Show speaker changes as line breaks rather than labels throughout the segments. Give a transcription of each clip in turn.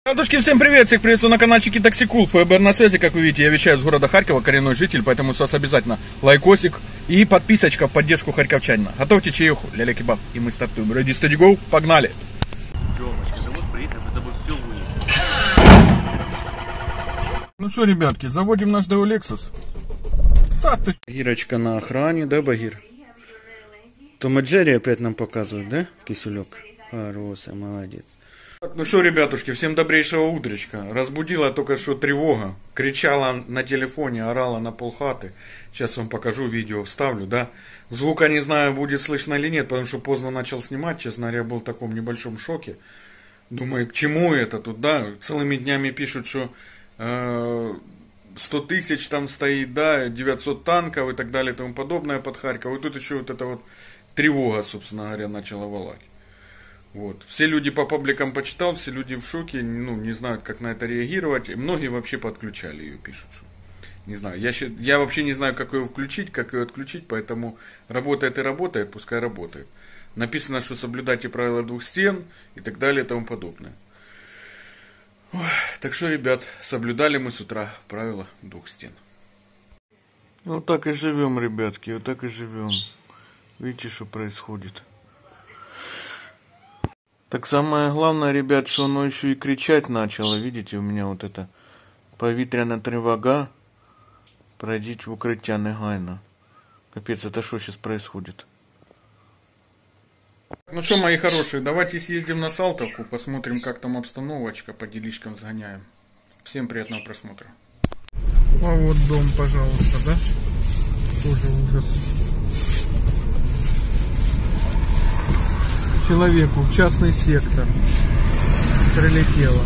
Радушки, всем привет, всех приветствую на каналчике Токсикул, ФБР на связи, как вы видите, я вещаю с города Харькова, коренной житель, поэтому с вас обязательно лайкосик и подписочка в поддержку харьковчанина. Готовьте чаеху, ля-ля кебаб, и мы стартуем. Ready, steady, go, погнали!
Тёмочка, завод приехал, мы забыл все вынести.
Ну что, ребятки, заводим наш Део Lexus. Гирочка на охране, да, Багир? Том и Джерри опять нам показывают, да, кисулек? Хороший, молодец. Ну что, ребятушки, всем добрейшего утречка. Разбудила только что тревога. Кричала на телефоне, орала на полхаты. Сейчас вам покажу, видео вставлю, да. Звука не знаю, будет слышно или нет, потому что поздно начал снимать. Честно говоря, был в таком небольшом шоке. Думаю, к чему это тут, да. Целыми днями пишут, что 100 тысяч там стоит, да, 900 танков и так далее и тому подобное под Харьков. И тут еще вот эта вот тревога, собственно говоря, начала волать. Вот. Все люди по пабликам почитал, все люди в шоке, ну, не знают, как на это реагировать. И многие вообще подключали ее, пишут, что не знаю. Я вообще не знаю, как ее включить, как ее отключить, поэтому работает и работает, пускай работает. Написано, что соблюдайте правила двух стен и так далее и тому подобное. Ой, так что, ребят, соблюдали мы с утра правила двух стен. Вот так и живем, ребятки, вот так и живем. Видите, что происходит. Так самое главное, ребят, что оно еще и кричать начало. Видите, у меня вот это повітряна тривога. Пройдите в укрытие негайно. Капец, это что сейчас происходит? Ну что, мои хорошие, давайте съездим на Салтовку, посмотрим, как там обстановочка, по делишкам сгоняем. Всем приятного просмотра. А вот дом, пожалуйста, да? Тоже ужас. Человеку в частный сектор прилетело.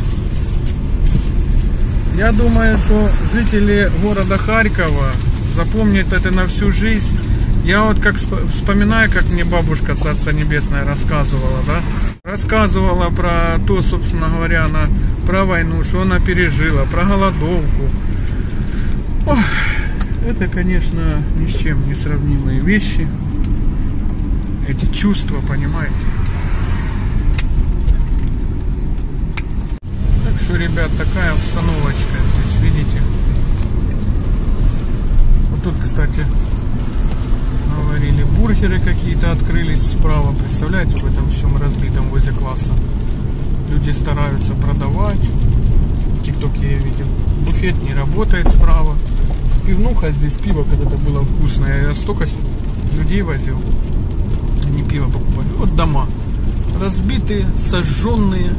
Я думаю, что жители города Харькова запомнят это на всю жизнь. Я вот как вспоминаю, как мне бабушка, Царство Небесное, рассказывала, да? Рассказывала про то, собственно говоря, про войну, что она пережила, про голодовку. Ох, это, конечно, ни с чем не сравнимые вещи. Эти чувства, понимаете? Так что, ребят, такая обстановочка здесь, видите? Вот тут, кстати, говорили, бургеры какие-то открылись справа. Представляете, в этом всем разбитом возле класса. Люди стараются продавать. В ТикТоке я видел. Буфет не работает справа. Пивнуха здесь, пиво когда-то было вкусное. Я столько людей возил. Они пиво покупали. Вот дома. Разбитые, сожженные.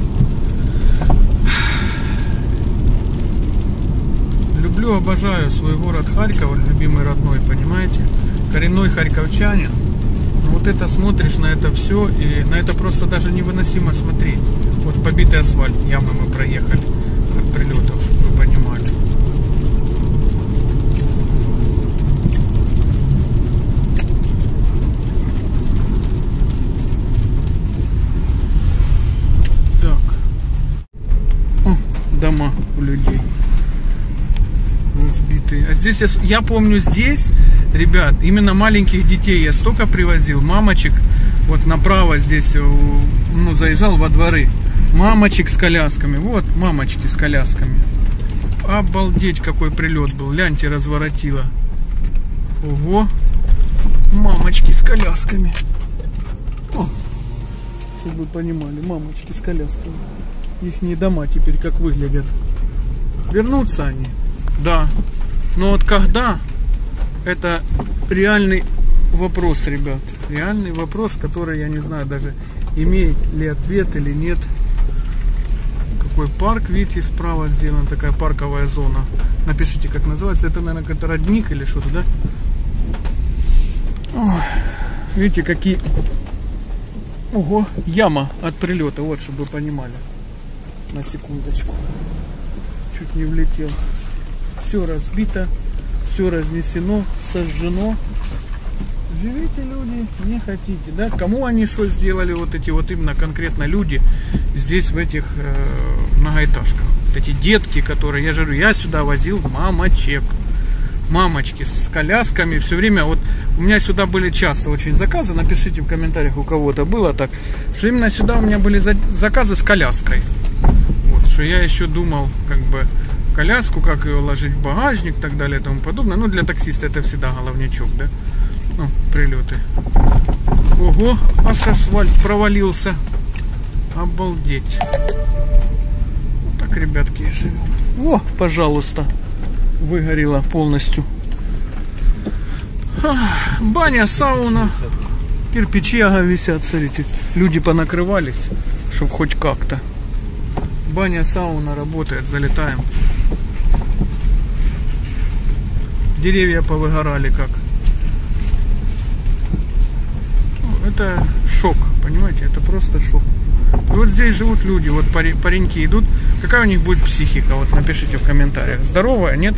Люблю, обожаю свой город Харьков, любимый родной, понимаете? Коренной харьковчанин. Но вот это смотришь на это все, и на это просто даже невыносимо смотреть. Вот побитый асфальт, ямы мы проехали от прилетов, чтобы вы понимали. Так. О, дома у людей. Разбитые. А здесь я помню, здесь, ребят, именно маленьких детей я столько привозил, мамочек, вот направо здесь, ну, заезжал во дворы, мамочек с колясками, вот мамочки с колясками. Обалдеть, какой прилет был, гляньте, разворотило. Ого, мамочки с колясками. О, чтобы вы понимали, мамочки с колясками. Ихние дома теперь как выглядят. Вернутся они. Да, но вот когда, это реальный вопрос, ребят. Реальный вопрос, который, я не знаю, даже имеет ли ответ или нет. Какой парк, видите, справа сделана такая парковая зона. Напишите, как называется. Это, наверное, какой-то родник или что-то, да? Ой, видите, какие... Ого, яма от прилета, вот, чтобы вы понимали. На секундочку. Чуть не влетел. Все разбито, все разнесено, сожжено. Живите, люди, не хотите, да? Кому они что сделали, вот эти вот именно конкретно люди здесь в этих многоэтажках? Вот эти детки, которые, я же говорю, я сюда возил мамочек. Мамочки с колясками, все время, вот у меня сюда были часто очень заказы, напишите в комментариях, у кого-то было так, что именно сюда у меня были заказы с коляской. Вот,
что я еще думал, как бы, коляску, как ее ложить в багажник и так далее и тому подобное. Ну, для таксиста это всегда головнячок, да? Ну, прилеты. Ого, аж асфальт провалился. Обалдеть. Вот так, ребятки, и живем. О, пожалуйста, выгорело полностью. Баня, сауна. Кирпичи, ага, висят, смотрите. Люди понакрывались, чтобы хоть как-то. Баня, сауна работает, залетаем. Деревья повыгорали как. Это шок, понимаете, это просто шок. И вот здесь живут люди, вот пареньки идут. Какая у них будет психика? Вот напишите в комментариях. Здоровая, нет?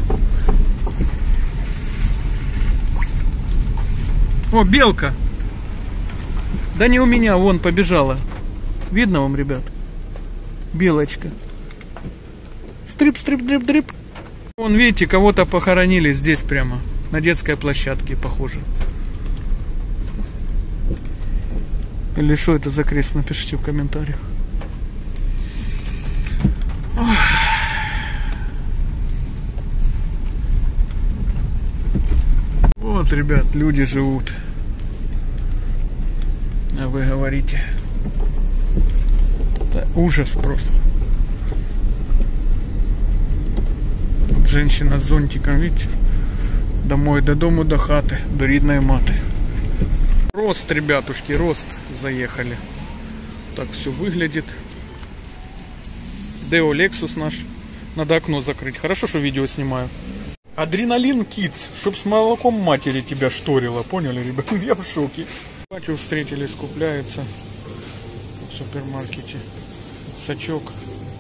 О, белка! Да не у меня, вон побежала. Видно вам, ребят? Белочка. Стрип, стрип, дрип, дрип. Вон, видите, кого-то похоронили здесь прямо. На детской площадке, похоже. Или что это за крест? Напишите в комментариях. Вот, ребят, люди живут. А вы говорите. Да, ужас просто. Вот женщина с зонтиком, видите? Домой, до дому, до хаты, до рідної мати. Рост, ребятушки, рост заехали. Так все выглядит. Део Lexus наш. Надо окно закрыть. Хорошо, что видео снимаю. Адреналин Kids, чтоб с молоком матери тебя шторило. Поняли, ребят? Я в шоке. Батю встретили, скупляется в супермаркете. Сачок.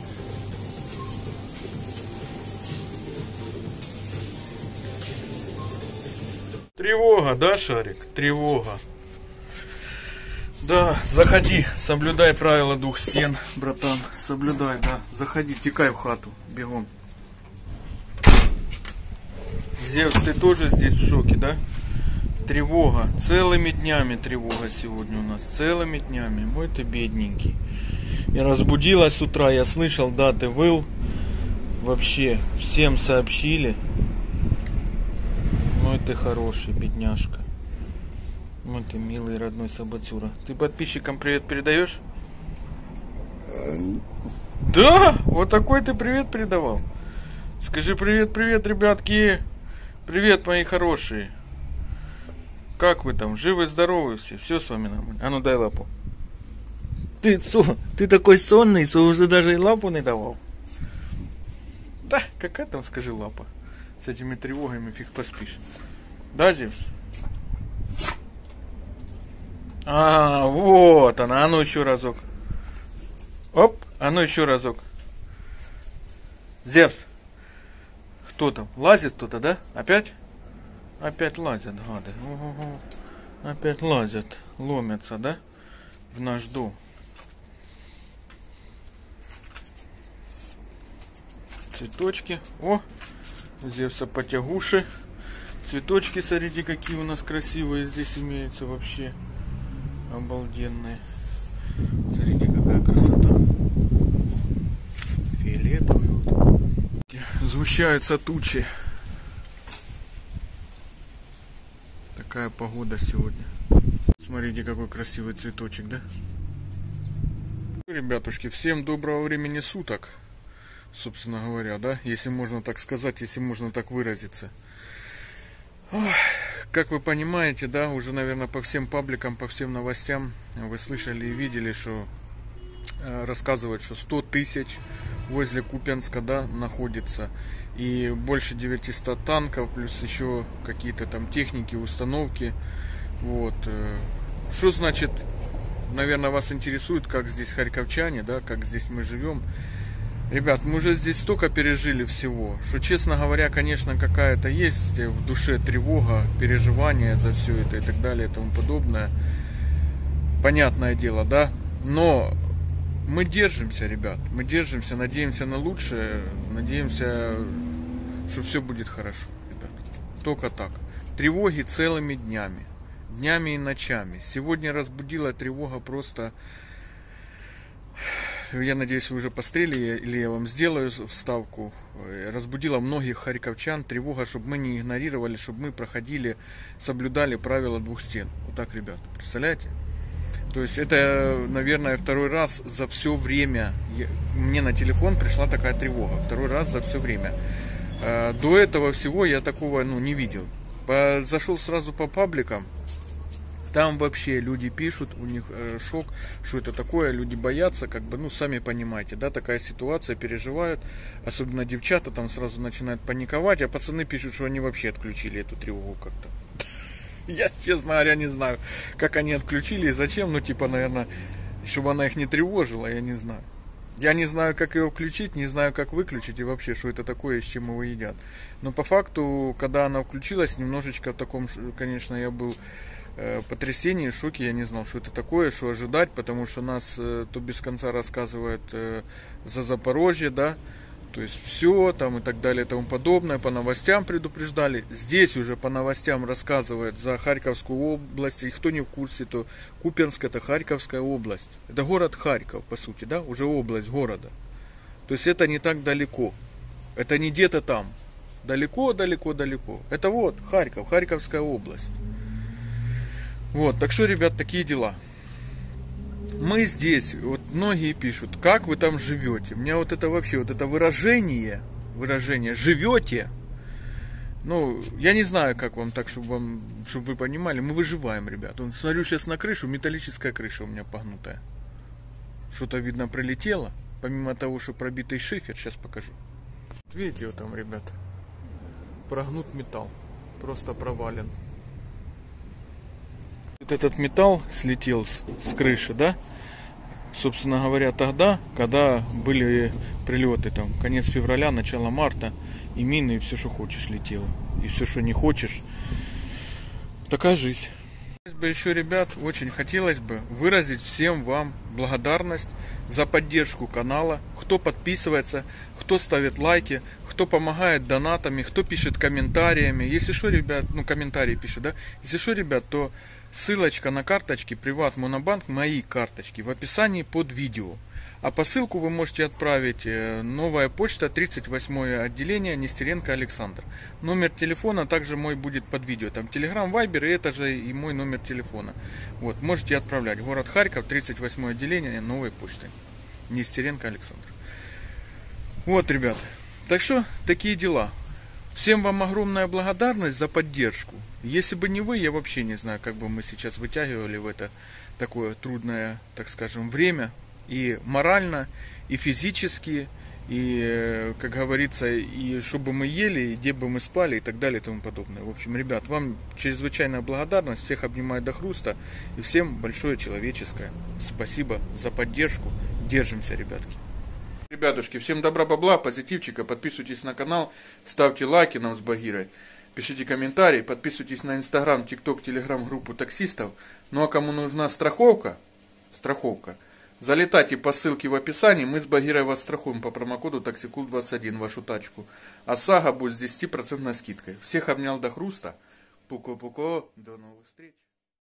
Тревога, да, Шарик? Тревога. Да, заходи, соблюдай правила двух стен, братан. Соблюдай, да. Заходи, текай в хату, бегом. Зевс, ты тоже здесь в шоке, да? Тревога. Целыми днями тревога сегодня у нас. Целыми днями. Ой, ты бедненький. Я разбудилась с утра, я слышал, да, ты выл. Вообще, всем сообщили. Ну, ты хороший, бедняжка. Ну, ты милый, родной собацура. Ты подписчикам привет передаешь? Да, вот такой ты привет передавал. Скажи привет, привет, ребятки. Привет, мои хорошие. Как вы там? Живы, здоровы все? Все с вами нормально? А ну дай лапу. Ты такой сонный, что уже даже и лапу не давал. Да, какая там, скажи, лапа? С этими тревогами фиг поспишь. Да, Зевс? А, вот она. А ну еще разок. Оп, а ну еще разок. Зевс. Кто там? Лазит кто-то, да? Опять? Опять лазят, гады. Ого-го. Опять лазят. Ломятся, да? В наш дом. Цветочки. О! У Зевса потягуши. Цветочки, смотрите, какие у нас красивые здесь имеются вообще. Обалденные. Смотрите, какая красота. Фиолетовые вот. Сгущаются тучи. Такая погода сегодня. Смотрите, какой красивый цветочек, да? Ребятушки, всем доброго времени суток. Собственно говоря, да? Если можно так сказать, если можно так выразиться. Ох, как вы понимаете, да, уже, наверное, по всем пабликам, по всем новостям вы слышали и видели, что рассказывают, что 100 тысяч возле Купянска, да, находится. И больше 900 танков, плюс еще какие-то там техники, установки. Вот. Что значит, наверное, вас интересует, как здесь харьковчане, да, как здесь мы живем. Ребят, мы уже здесь столько пережили всего, что, честно говоря, конечно, какая-то есть в душе тревога, переживания за все это и так далее и тому подобное. Понятное дело, да? Но мы держимся, ребят, мы держимся, надеемся на лучшее, надеемся, что все будет хорошо, ребят. Только так. Тревоги целыми днями, днями и ночами. Сегодня разбудила тревога просто я надеюсь, вы уже пострели, или я вам сделаю вставку, разбудила многих харьковчан тревога, чтобы мы не игнорировали, чтобы мы проходили, соблюдали правила двух стен. Вот так, ребят, представляете? То есть это, наверное, второй раз за все время, мне на телефон пришла такая тревога, второй раз за все время. До этого всего я такого не видел. Зашел сразу по пабликам. Там вообще люди пишут, у них шок, что это такое, люди боятся, сами понимаете, да, такая ситуация, переживают, особенно девчата там сразу начинают паниковать, а пацаны пишут, что они вообще отключили эту тревогу как-то. Я, честно говоря, не знаю, как они отключили и зачем, наверное, чтобы она их не тревожила, я не знаю. Я не знаю, как ее включить, не знаю, как выключить и вообще, что это такое, с чем его едят. Но по факту, когда она включилась, немножечко в таком, конечно, я был потрясении, шоке, я не знал, что это такое, что ожидать, потому что нас то без конца рассказывают за Запорожье, да, то есть все там и так далее и тому подобное, по новостям предупреждали, здесь уже по новостям рассказывают за Харьковскую область, и кто не в курсе, то Купянск это Харьковская область, это город Харьков, по сути, да, уже область города, то есть это не так далеко, это не где-то там, далеко, это вот Харьков, Харьковская область. Вот, так что, ребят, такие дела. Мы здесь, вот многие пишут, как вы там живете. У меня вот это вообще, вот это выражение живете. Я не знаю, как вам так, чтобы вы понимали, мы выживаем, ребят. Смотрю сейчас на крышу, металлическая крыша у меня погнутая. Что-то, видно, прилетело. Помимо того, что пробитый шифер, сейчас покажу. Видите, вот там, ребят, прогнут металл, просто провален. Вот этот металл слетел с крыши, да? Собственно говоря, тогда, когда были прилеты, там, конец февраля, начало марта, и мины, и все, что хочешь, летело. И все, что не хочешь. Такая жизнь. Еще, ребят, очень хотелось бы выразить всем вам благодарность за поддержку канала, кто подписывается, кто ставит лайки, кто помогает донатами, кто пишет комментариями. Если что, ребят, комментарии пишет, да? Если что, ребят, то ссылочка на карточки Приват Монобанк, мои карточки, в описании под видео. А посылку вы можете отправить новая почта, 38 отделение, Нестеренко Александр. Номер телефона также мой будет под видео. Там Telegram, Viber, и это же и мой номер телефона. Вот, можете отправлять. Город Харьков, 38 отделение, новой почты. Нестеренко Александр. Вот, ребят. Так что, такие дела. Всем вам огромная благодарность за поддержку. Если бы не вы, я вообще не знаю, как бы мы сейчас вытягивали в это такое трудное, так скажем, время. И морально, и физически, и, как говорится, и что бы мы ели, и где бы мы спали, и так далее, и тому подобное. В общем, ребят, вам чрезвычайная благодарность, всех обнимаю до хруста, и всем большое человеческое спасибо за поддержку. Держимся, ребятки. Ребятушки, всем добра, бабла, позитивчика, подписывайтесь на канал, ставьте лайки нам с Багирой, пишите комментарии, подписывайтесь на Инстаграм, ТикТок, Телеграм, группу таксистов. Ну а кому нужна страховка, залетайте по ссылке в описании, мы с Багирой вас страхуем по промокоду TAXICOOL21 вашу тачку. А Сага будет с 10% скидкой. Всех обнял до хруста. Пуко-пуко, до новых встреч.